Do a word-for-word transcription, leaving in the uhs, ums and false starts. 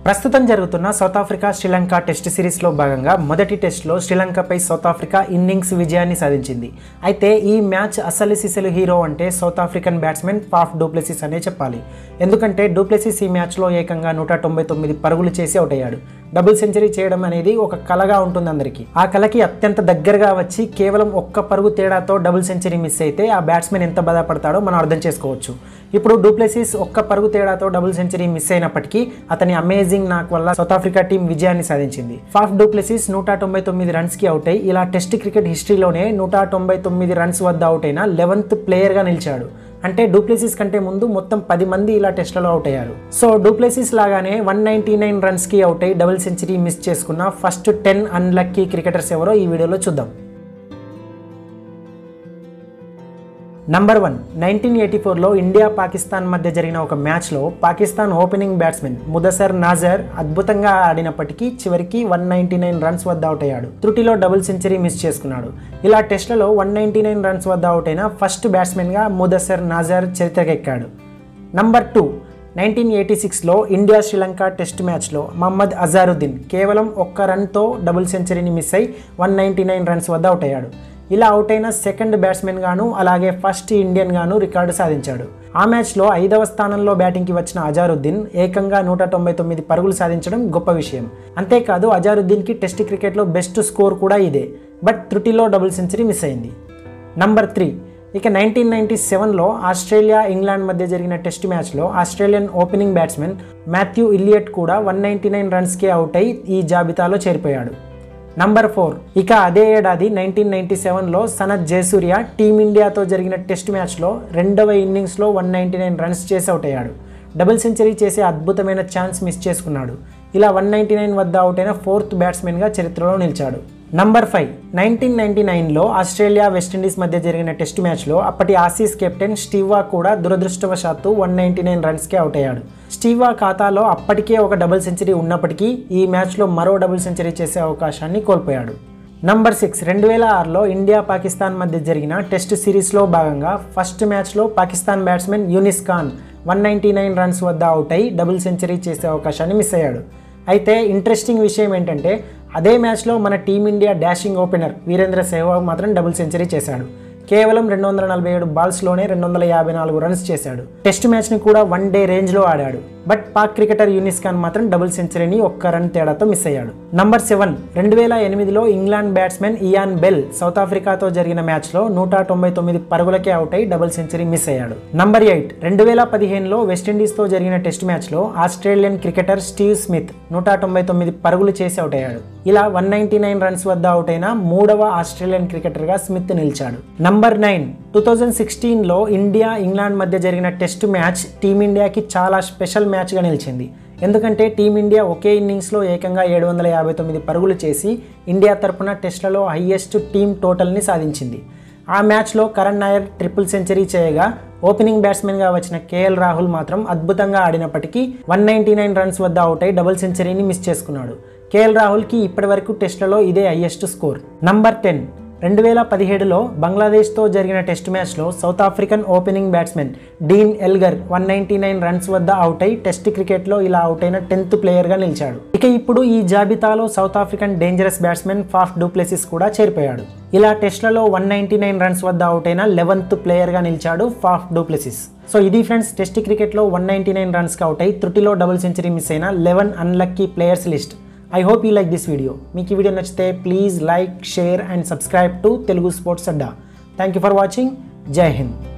ప్రస్తుతం జరుగుతున్న south Africa Sri Lanka test సిరీస్లో భాగంగా మొదటి టెస్ట్లో శ్రీలంకపై సౌత్ ఆఫ్రికా ఇన్నింగ్స్ విజయాన్ని సాధించింది. అయితే ఈ మ్యాచ్ అసలు సిసలు హీరో అంటే South African batsmen Faf du Plessis అనే చెప్పాలి. ఎందుకంటే డు ప్లెసిస్ ఈ మ్యాచ్లో ఏకంగా నూట తొంభై తొమ్మిది పరుగులు చేసి అవుట్ అయ్యాడు. డబుల్ సెంచరీ చేయడం అనేది ఒక కలగా ఉంటుంది అందరికీ. ఆ కలకి అత్యంత దగ్గరగా వచ్చి కేవలం ఒక్క పరుగు తేడాతో డబుల్ సెంచరీ మిస్ అయితే ఆ బ్యాట్స్మెన్ ఎంత బాధపడతాడో మనం అర్థం చేసుకోవచ్చు. ఇప్పుడు డు ప్లెసిస్ ఒక్క పరుగు తేడాతో డబుల్ సెంచరీ మిస్ అయినప్పటికీ అతని అమేజింగ్ నాక్ వల్ల సౌత్ ఆఫ్రికా టీం విజయాన్ని సాధించింది. ఫాఫ్ డు ప్లెసిస్ నూట తొంభై తొమ్మిది రన్స్ కి అవుట్ అయి ఇలా టెస్ట్ క్రికెట్ హిస్టరీలోనే నూట తొంభై తొమ్మిది రన్స్ వద్ద అవుట్ అయిన లెవెన్త్ ప్లేయర్ గా నిలిచాడు. అంటే డు ప్లెసిస్ కంటే ముందు మొత్తం పది మంది ఇలా టెస్ట్లలో అవుట్ అయ్యారు. సో డు ప్లెసిస్ లాగానే వన్ నైన్టీ నైన్ రన్స్ కి అవుట్ అయి డబుల్ సెంచరీ మిస్ చేసుకున్న ఫస్ట్ టెన్ అన్లక్కీ క్రికెటర్స్ ఎవరో ఈ వీడియోలో చూద్దాం. నంబర్ వన్, నైన్టీన్ ఎయిటీ ఫోర్లో ఇండియా పాకిస్తాన్ మధ్య జరిగిన ఒక మ్యాచ్లో పాకిస్తాన్ ఓపెనింగ్ బ్యాట్స్మెన్ ముదసర్ నాజర్ అద్భుతంగా ఆడినప్పటికీ చివరికి వన్ నైన్టీ నైన్ రన్స్ వద్ద అవుట్ అయ్యాడు. త్రుటిలో డబుల్ సెంచరీ మిస్ చేసుకున్నాడు. ఇలా టెస్ట్లలో వన్ నైన్టీ నైన్ రన్స్ వద్ద అవుట్ అయిన ఫస్ట్ బ్యాట్స్మెన్గా ముదసర్ నాజర్ చరిత్రకెక్కాడు. నంబర్ టూ, నైన్టీన్ ఎయిటీ సిక్స్లో ఇండియా శ్రీలంక టెస్ట్ మ్యాచ్లో మహమ్మద్ అజారుద్దీన్ కేవలం ఒక్క రన్తో డబుల్ సెంచరీని మిస్ అయి వన్ నైన్టీ నైన్ రన్స్ వద్ద అవుట్ అయ్యాడు. ఇలా అవుట్ అయిన సెకండ్ బ్యాట్స్మెన్ గాను అలాగే ఫస్ట్ ఇండియన్ గాను రికార్డు సాధించాడు. ఆ మ్యాచ్లో ఐదవ స్థానంలో బ్యాటింగ్కి వచ్చిన అజారుద్దీన్ ఏకంగా నూట తొంభై తొమ్మిది పరుగులు సాధించడం గొప్ప విషయం. అంతేకాదు అజారుద్దీన్కి టెస్ట్ క్రికెట్లో బెస్ట్ స్కోర్ కూడా ఇదే. బట్ త్రుటిలో డబుల్ సెంచరీ మిస్ అయింది. నంబర్ త్రీ, ఇక నైన్టీన్ నైన్టీ సెవెన్లో ఆస్ట్రేలియా ఇంగ్లాండ్ మధ్య జరిగిన టెస్ట్ మ్యాచ్లో Australian opening batsmen Matthew Elliott కూడా వన్ నైన్టీ నైన్ రన్స్కే అవుట్ అయి ఈ జాబితాలో చేరిపోయాడు. నంబర్ ఫోర్, ఇక అదే ఏడాది నైన్టీన్ నైన్టీ సెవెన్లో సనత్ జయసూర్య టీమిండియాతో జరిగిన టెస్ట్ మ్యాచ్లో రెండవ ఇన్నింగ్స్లో వన్ నైన్టీ నైన్ రన్స్ చేసి అవుట్ అయ్యాడు. డబుల్ సెంచరీ చేసే అద్భుతమైన ఛాన్స్ మిస్ చేసుకున్నాడు. ఇలా వన్ నైన్టీ నైన్ వద్ద అవుట్ అయిన ఫోర్త్ బ్యాట్స్మెన్గా చరిత్రలో నిలిచాడు. నంబర్ ఫైవ్, నైన్టీన్ నైన్టీ నైన్లో ఆస్ట్రేలియా వెస్టిండీస్ మధ్య జరిగిన టెస్ట్ మ్యాచ్లో అప్పటి ఆసీస్ కెప్టెన్ స్టీవాగ్ కూడా దురదృష్టవశాత్తు వన్ నైన్టీ నైన్ రన్స్కే అవుట్ అయ్యాడు. స్టీవాగ్ ఖాతాలో అప్పటికే ఒక డబుల్ సెంచరీ ఉన్నప్పటికీ ఈ మ్యాచ్లో మరో డబుల్ సెంచరీ చేసే అవకాశాన్ని కోల్పోయాడు. నంబర్ సిక్స్, రెండు వేల ఆరులో ఇండియా పాకిస్తాన్ మధ్య జరిగిన టెస్ట్ సిరీస్లో భాగంగా ఫస్ట్ మ్యాచ్లో Pakistan batsmen Younis Khan one ninety nine runs వద్ద అవుట్ అయి డబుల్ సెంచరీ చేసే అవకాశాన్ని మిస్ అయ్యాడు. అయితే ఇంట్రెస్టింగ్ విషయం ఏంటంటే అదే మ్యాచ్లో మన team India dashing opener Virender Sehwag మాత్రం డబుల్ సెంచరీ చేశాడు. కేవలం రెండు వందల నలభై ఏడు బాల్స్లోనే రెండు వందల యాభై నాలుగు రన్స్ చేశాడు. టెస్ట్ మ్యాచ్ని కూడా వన్ డే రేంజ్లో ఆడాడు. బట్ పాక్ క్రికెటర్ యూనిస్ ఖాన్ మాత్రం డబుల్ సెంచరీని ఒక్క రన్ తేడాతో మిస్ అయ్యాడు. నంబర్ సెవెన్, రెండు వేల ఎనిమిదిలో England batsmen Ian Bell South ఆఫ్రికాతో జరిగిన మ్యాచ్లో నూట తొంభై తొమ్మిది పరుగులకే అవుట్ అయి డబుల్ సెంచరీ మిస్ అయ్యాడు. నంబర్ ఎయిట్, రెండు వేల పదిహేనులో వెస్టిండీస్తో జరిగిన టెస్ట్ మ్యాచ్లో ఆస్ట్రేలియన్ క్రికెటర్ స్టీవ్ స్మిత్ నూట తొంభై తొమ్మిది పరుగులు చేసి అవుట్ అయ్యాడు. ఇలా వన్ నైన్టీ నైన్ రన్స్ వద్ద అవుట్ అయిన మూడవ ఆస్ట్రేలియన్ క్రికెటర్గా స్మిత్ నిలిచాడు. నంబర్ నైన్, టూ థౌజండ్ సిక్స్టీన్లో ఇండియా ఇంగ్లాండ్ మధ్య జరిగిన టెస్ట్ మ్యాచ్ టీమిండియాకి చాలా స్పెషల్ మ్యాచ్గా నిలిచింది. ఎందుకంటే టీమిండియా ఒకే ఇన్నింగ్స్లో ఏకంగా ఏడు వందల యాభై తొమ్మిది పరుగులు చేసి ఇండియా తరపున టెస్ట్లలో హైయెస్ట్ టీమ్ టోటల్ని సాధించింది. ఆ మ్యాచ్లో కరణ్ నాయర్ ట్రిపుల్ సెంచరీ చేయగా ఓపెనింగ్ బ్యాట్స్మెన్గా వచ్చిన కేఎల్ రాహుల్ మాత్రం అద్భుతంగా ఆడినప్పటికీ వన్ నైన్టీ నైన్ రన్స్ వద్ద అవుట్ అయి డబుల్ సెంచరీని మిస్ చేసుకున్నాడు. కేఎల్ రాహుల్కి ఇప్పటి వరకు టెస్ట్లలో ఇదే హైయెస్ట్ స్కోర్. నంబర్ టెన్, రెండు వేల పదిహేడులో బంగ్లాదేశ్తో జరిగిన టెస్ట్ మ్యాచ్లో South African opening batsmen Dean Elgar one ninety nine runs వద్ద అవుట్ అయి టెస్ట్ క్రికెట్లో ఇలా అవుట్ అయిన టెన్త్ ప్లేయర్గా నిలిచాడు. ఇక ఇప్పుడు ఈ జాబితాలో South African dangerous batsmen Faf du Plessis కూడా చేరిపోయాడు. ఇలా టెస్ట్లలో వన్ నైన్టీ నైన్ రన్స్ వద్ద అవుట్ అయిన లెవెన్త్ ప్లేయర్గా నిలిచాడు ఫాఫ్ డు ప్లెసిస్. సో ఇది ఫ్రెండ్స్ టెస్ట్ క్రికెట్లో వన్ నైన్టీ నైన్ రన్స్కి అవుట్ అయి త్రుటిలో డబుల్ సెంచరీ మిస్ అయిన eleven unlucky players list. I hope you like this video. మీకు ఈ వీడియో నచ్చితే please like, share and subscribe to Telugu sports Adda. Thank you for watching. జై హింద్.